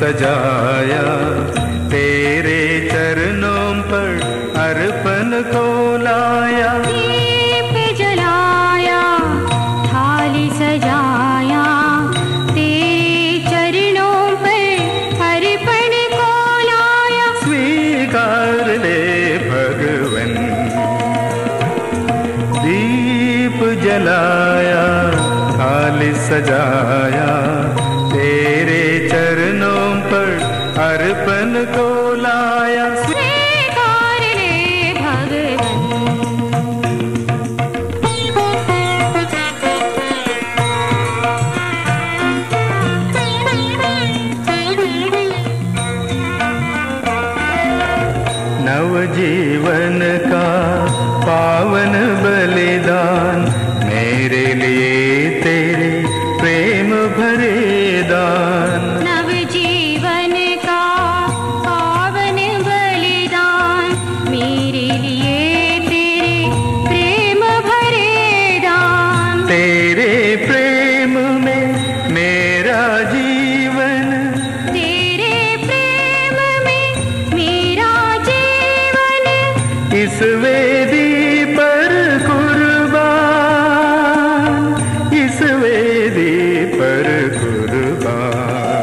सजाया, तेरे चरणों पर अर्पण को लाया। दीप जलाया, थाली सजाया, तेरे चरणों पर अर्पण को लाया। स्वीकार ले भगवन, दीप जलाया, थाली सजाया, तेरे चरणों पर अर्पण को लाया। स्वीकार ले भगवन। नवजीवन का पावन बलिदान, मेरे लिए तेरे प्रेम भरे दान। नवजीवन का पावन बलिदान, मेरे लिए तेरे प्रेम भरे दान। तेरे प्रेम में मेरा जीवन, तेरे प्रेम में मेरा जीवन। इस वेदी पर कुर्बान, इस वेदी पर कुर्बान।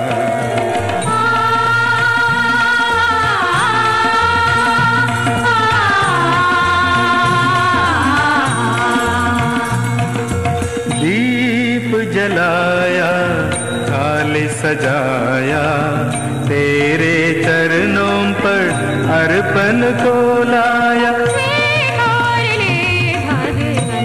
दीप जलाया, थाली सजाया, तेरे चरणों पर अर्पण को लाया। स्वीकार ले भगवन।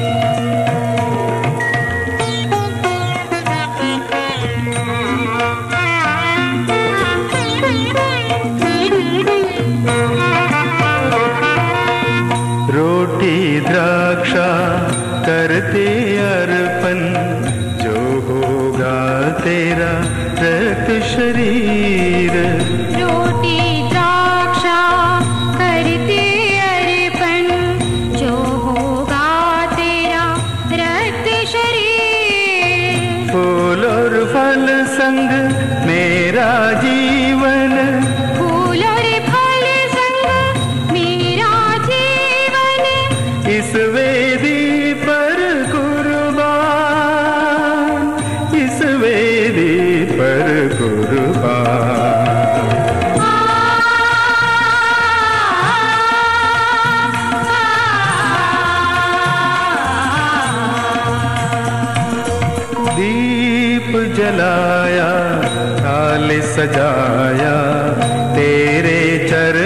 रोटी द्राक्षा करते अर्पण, जो होगा तेरा रक्त शरीर। रोटी द्राक्षा करते अर्पण, जो होगा तेरा रक्त शरीर। फूल और फल संग मेरा जीवन, फूल और फल संग मेरा जीवन। इस वेदी पर कुर्बान, इस वेदी पर कुर्बान। दीप जलाया, थाली सजाया, तेरे चरण